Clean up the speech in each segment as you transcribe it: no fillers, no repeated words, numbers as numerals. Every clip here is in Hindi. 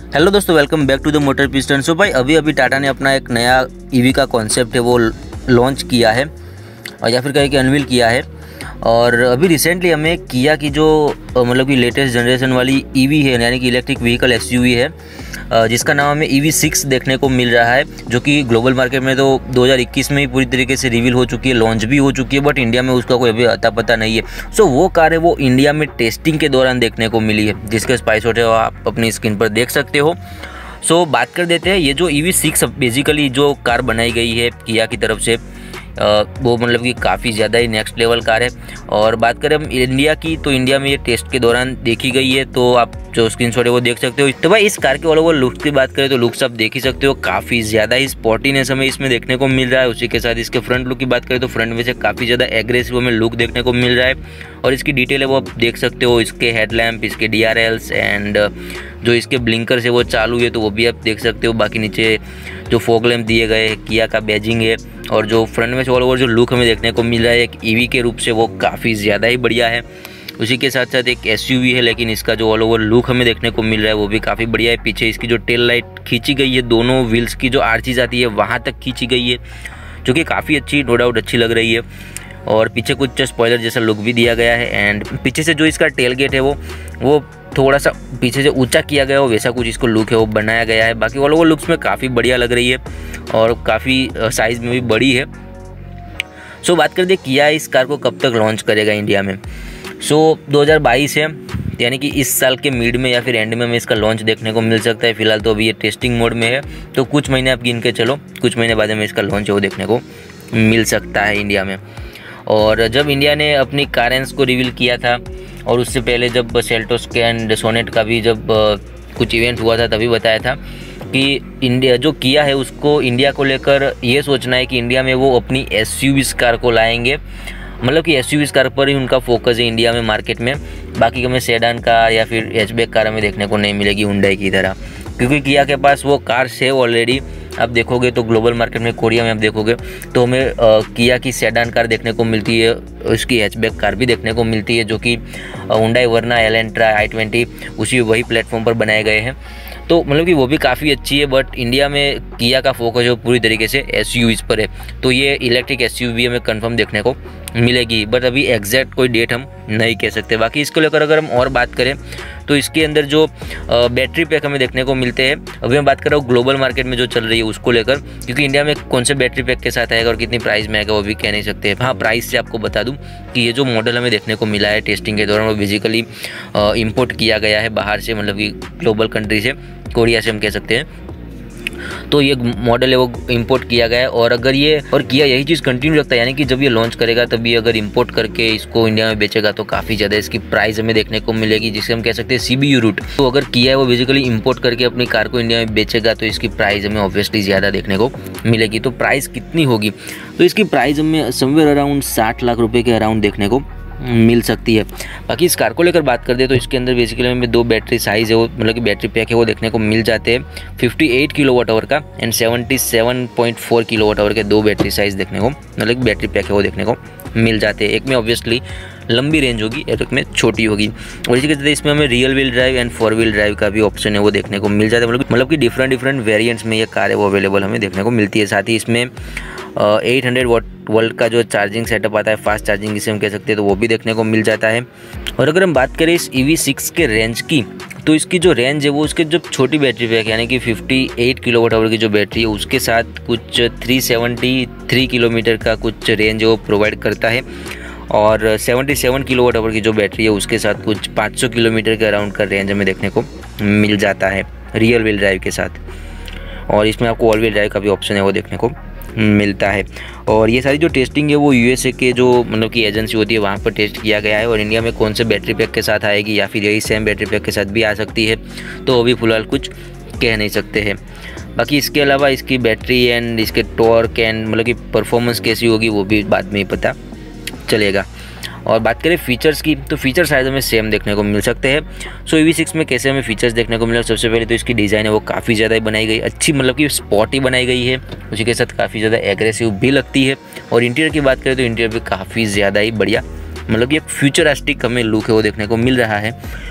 हेलो दोस्तों, welcome back to the motor piston. So भाई अभी टाटा ने अपना एक नया ईवी का कॉन्सेप्ट है वो लॉन्च किया है और या फिर कहीं कि अनवील किया है। और अभी रिसेंटली हमें किया की जो मतलब कि लेटेस्ट जनरेशन वाली ईवी है यानी कि इलेक्ट्रिक व्हीकल एसयूवी है जिसका नाम हमें EV6 देखने को मिल रहा है, जो कि ग्लोबल मार्केट में तो 2021 में ही पूरी तरीके से रिवील हो चुकी है, लॉन्च भी हो चुकी है, बट इंडिया में उसका कोई अभी अता पता नहीं है। सो वो कार है वो इंडिया में टेस्टिंग के दौरान देखने को मिली है, जिसके स्पाइस होते हो आप अपनी स्क्रीन पर देख सकते हो। सो बात कर देते हैं, ये जो EV6 बेसिकली जो कार बनाई गई है किया की तरफ से वो मतलब कि काफ़ी ज़्यादा ही नेक्स्ट लेवल कार है। और बात करें हम इंडिया की, तो इंडिया में ये टेस्ट के दौरान देखी गई है, तो आप जो स्क्रीनशॉट है वो देख सकते हो। तो भाई इस कार के ऑल ओवर लुक्स की बात करें तो लुक्स आप देख ही सकते हो, काफ़ी ज़्यादा ही स्पॉटीनेस हमें इसमें देखने को मिल रहा है। उसी के साथ इसके फ्रंट लुक की बात करें तो फ्रंट में से काफ़ी ज़्यादा एग्रेसिव हमें लुक देखने को मिल रहा है। और इसकी डिटेल है वो आप देख सकते हो, इसके हेडलैम्प, इसके DRLs एंड जो इसके ब्लिंकर्स है वो चालू है तो वो भी आप देख सकते हो। बाकी नीचे जो फॉग लैम्प दिए गए हैं, किया का बैजिंग है, और जो फ्रंट में से ऑल ओवर जो लुक हमें देखने को मिल रहा है एक EV के रूप से वो काफ़ी ज़्यादा ही बढ़िया है। उसी के साथ साथ एक SUV है, लेकिन इसका जो ऑल ओवर लुक हमें देखने को मिल रहा है वो भी काफ़ी बढ़िया है। पीछे इसकी जो टेल लाइट खींची गई है, दोनों व्हील्स की जो आर्चीज आती है वहाँ तक खींची गई है, जो कि काफ़ी अच्छी नो डाउट अच्छी लग रही है। और पीछे कुछ स्पॉइलर जैसा लुक भी दिया गया है। एंड पीछे से जो इसका टेल गेट है वो थोड़ा सा पीछे से ऊंचा किया गया हो, वैसा कुछ इसको लुक है वो बनाया गया है। बाकी ऑल ओवर लुक्स में काफ़ी बढ़िया लग रही है और काफ़ी साइज़ में भी बड़ी है। सो बात कर दे किया इस कार को कब तक लॉन्च करेगा इंडिया में। सो 2022 है, यानी कि इस साल के मिड में या फिर एंड में हमें इसका लॉन्च देखने को मिल सकता है। फिलहाल तो अभी ये टेस्टिंग मोड में है, तो कुछ महीने आप गिन के चलो, कुछ महीने बाद हमें इसका लॉन्च है वो देखने को मिल सकता है इंडिया में। और जब इंडिया ने अपनी कारेंस को रिवील किया था और उससे पहले जब सेल्टोस के एंड सोनेट का भी जब कुछ इवेंट हुआ था तभी बताया था कि इंडिया जो किया है उसको इंडिया को लेकर ये सोचना है कि इंडिया में वो अपनी SUV कार को लाएंगे, मतलब कि SUV कार पर ही उनका फोकस है इंडिया में मार्केट में। बाकी हमें सेडान कार या फिर हैचबैक कार हमें देखने को नहीं मिलेगी हुंडई की तरह, क्योंकि किया के पास वो कार्स है ऑलरेडी। आप देखोगे तो ग्लोबल मार्केट में कोरिया में आप देखोगे तो हमें किया की सेडान कार देखने को मिलती है, उसकी हैचबैक कार भी देखने को मिलती है, जो कि हुंडई वर्ना, एलेंट्रा, i20 उसी वही प्लेटफॉर्म पर बनाए गए हैं। तो मतलब कि वो भी काफ़ी अच्छी है, बट इंडिया में किया का फोकस जो पूरी तरीके से SUVs पर है, तो ये इलेक्ट्रिक SUV हमें कंफर्म देखने को मिलेगी, बट अभी एग्जैक्ट कोई डेट हम नहीं कह सकते। बाकी इसको लेकर अगर हम और बात करें तो इसके अंदर जो बैटरी पैक हमें देखने को मिलते हैं, अभी मैं बात कर रहा हूँ ग्लोबल मार्केट में जो चल रही है उसको लेकर, क्योंकि इंडिया में कौन से बैटरी पैक के साथ आएगा और कितनी प्राइस में आएगा वो भी कह नहीं सकते। हाँ, प्राइस से आपको बता दूँ कि ये जो मॉडल हमें देखने को मिला है टेस्टिंग के दौरान वो बेसिकली इम्पोर्ट किया गया है बाहर से, मतलब कि ग्लोबल कंट्री से, कोरिया से हम कह सकते हैं। तो ये मॉडल है वो इंपोर्ट किया गया है। और अगर ये और किया यही चीज़ कंटिन्यू रखता है, यानी कि जब ये लॉन्च करेगा तभी अगर इंपोर्ट करके इसको इंडिया में बेचेगा तो काफ़ी ज़्यादा इसकी प्राइस हमें देखने को मिलेगी, जिसे हम कह सकते हैं CBU रूट। तो अगर किया है वो बेसिकली इंपोर्ट करके अपनी कार को इंडिया में बेचेगा तो इसकी प्राइस हमें ऑब्वियसली ज़्यादा देखने को मिलेगी। तो प्राइस कितनी होगी, तो इसकी प्राइस हमें समवेयर अराउंड 60 लाख रुपये के अराउंड देखने को मिल सकती है। बाकी इस कार को लेकर बात कर दे तो इसके अंदर बेसिकली हमें 2 बैटरी साइज़ है वो, मतलब कि बैटरी पैक है वो देखने को मिल जाते हैं, 58 kWh का एंड 77.4 kWh के 2 बैटरी साइज़ देखने को, मतलब बैटरी पैक है वो देखने को मिल जाते हैं। एक में ऑब्वियसली लंबी रेंज होगी और एक में छोटी होगी। और इसी के साथ इसमें हमें rear wheel drive and 4 wheel drive का भी ऑप्शन है वो देखने को मिल जाता है, मतलब कि डिफरेंट वेरिएंट्स में ये कार है वो अवेलेबल हमें देखने को मिलती है। साथ ही इसमें 800 वोल्ट का जो चार्जिंग सेटअप आता है, फास्ट चार्जिंग जिसे हम कह सकते हैं, तो वो भी देखने को मिल जाता है। और अगर हम बात करें इस EV6 के रेंज की, तो इसकी जो रेंज है वो उसके जो छोटी बैटरी पैक यानी कि 58 kWh की जो बैटरी है उसके साथ कुछ 373 किलोमीटर का कुछ रेंज है वो प्रोवाइड करता है। और 77 kWh की जो बैटरी है उसके साथ कुछ 500 किलोमीटर के अराउंड का रेंज हमें देखने को मिल जाता है रियल व्हील ड्राइव के साथ। और इसमें आपको ऑल व्हील ड्राइव का भी ऑप्शन है वो देखने को मिलता है। और ये सारी जो टेस्टिंग है वो USA के जो मतलब कि एजेंसी होती है वहाँ पर टेस्ट किया गया है। और इंडिया में कौन से बैटरी पैक के साथ आएगी या फिर यही सेम बैटरी पैक के साथ भी आ सकती है, तो वो भी फिलहाल कुछ कह नहीं सकते हैं। बाकी इसके अलावा इसकी बैटरी एंड इसके टॉर्क एंड मतलब कि परफॉर्मेंस कैसी होगी वो भी बाद में ही पता चलेगा। और बात करें फीचर्स की, तो फीचर शायद हमें सेम देखने को मिल सकते हैं। सो EV6 में कैसे हमें फीचर्स देखने को मिले, सबसे पहले तो इसकी डिज़ाइन है वो काफ़ी ज़्यादा ही बनाई गई, अच्छी मतलब कि स्पॉटी बनाई गई है, उसी के साथ काफ़ी ज़्यादा एग्रेसिव भी लगती है। और इंटीरियर की बात करें तो इंटीरियर भी काफ़ी ज़्यादा ही बढ़िया, मतलब कि एक फ्यूचरिस्टिक हमें लुक है वो देखने को मिल रहा है।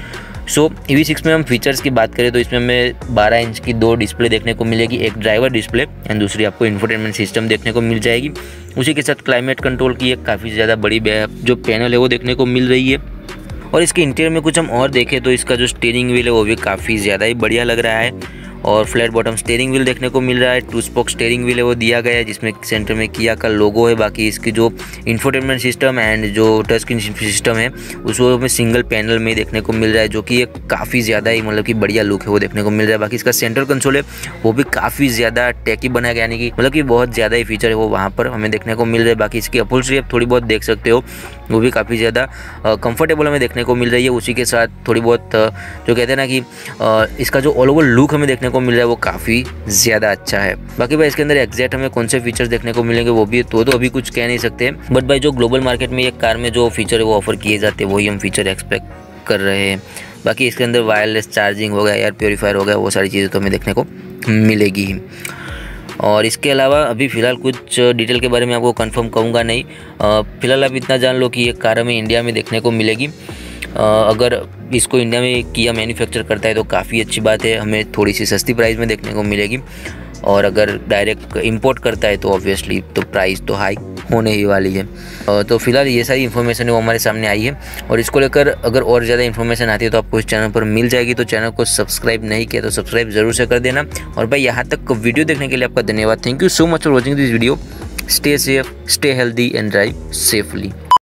सो EV6 में हम फीचर्स की बात करें तो इसमें हमें 12 इंच की 2 डिस्प्ले देखने को मिलेगी, एक ड्राइवर डिस्प्ले एंड दूसरी आपको इंफोटेनमेंट सिस्टम देखने को मिल जाएगी। उसी के साथ क्लाइमेट कंट्रोल की एक काफ़ी ज़्यादा बड़ी जो पैनल है वो देखने को मिल रही है। और इसके इंटीरियर में कुछ हम और देखें तो इसका जो स्टीयरिंग व्हील है वो भी काफ़ी ज़्यादा ही बढ़िया लग रहा है और फ्लैट बॉटम स्टीयरिंग व्हील देखने को मिल रहा है। 2 स्पोक स्टीयरिंग व्हील है वो दिया गया है जिसमें सेंटर में किया का लोगो है। बाकी इसकी जो इंफोटेनमेंट सिस्टम एंड जो टच स्क्रीन सिस्टम है उसको हमें सिंगल पैनल में देखने को मिल रहा है, जो कि एक काफ़ी ज़्यादा ही मतलब कि बढ़िया लुक है वो देखने को मिल रहा है। बाकी इसका सेंट्रल कंसोल है वो भी काफ़ी ज़्यादा टेकी बनाया गया, यानी कि मतलब कि बहुत ज़्यादा ही फीचर है वो वहाँ पर हमें देखने को मिल रहा है। बाकी इसकी अपहोल्स्ट्री आप थोड़ी बहुत देख सकते हो, वो भी काफ़ी ज़्यादा कंफर्टेबल हमें देखने को मिल रही है। उसी के साथ थोड़ी बहुत जो कहते हैं ना कि इसका जो ऑल ओवर लुक हमें देखने को मिल रहा है वो काफ़ी ज़्यादा अच्छा है। बाकी भाई इसके अंदर एग्जैक्ट हमें कौन से फीचर्स देखने को मिलेंगे वो भी तो अभी कुछ कह नहीं सकते, बट भाई जो ग्लोबल मार्केट में एक कार में जो फीचर है वो ऑफर किए जाते हैं वही हम फीचर एक्सपेक्ट कर रहे हैं। बाकी इसके अंदर वायरलेस चार्जिंग हो गया, एयर प्योरीफायर हो गया, वो सारी चीज़ें तो हमें देखने को मिलेगी ही। और इसके अलावा अभी फ़िलहाल कुछ डिटेल के बारे में आपको कंफर्म कहूँगा नहीं। फ़िलहाल आप इतना जान लो कि ये कार हमें इंडिया में देखने को मिलेगी। अगर इसको इंडिया में किया मैन्युफैक्चर करता है तो काफ़ी अच्छी बात है, हमें थोड़ी सी सस्ती प्राइस में देखने को मिलेगी। और अगर डायरेक्ट इंपोर्ट करता है तो ऑब्वियसली तो प्राइस तो हाई होने ही वाली है। तो फिलहाल ये सारी इन्फॉर्मेशन है वो हमारे सामने आई है और इसको लेकर अगर और ज़्यादा इन्फॉर्मेशन आती है तो आपको इस चैनल पर मिल जाएगी। तो चैनल को सब्सक्राइब नहीं किया तो सब्सक्राइब जरूर से कर देना। और भाई यहाँ तक वीडियो देखने के लिए आपका धन्यवाद। Thank you so much for watching this video. Stay safe, stay healthy and drive safely.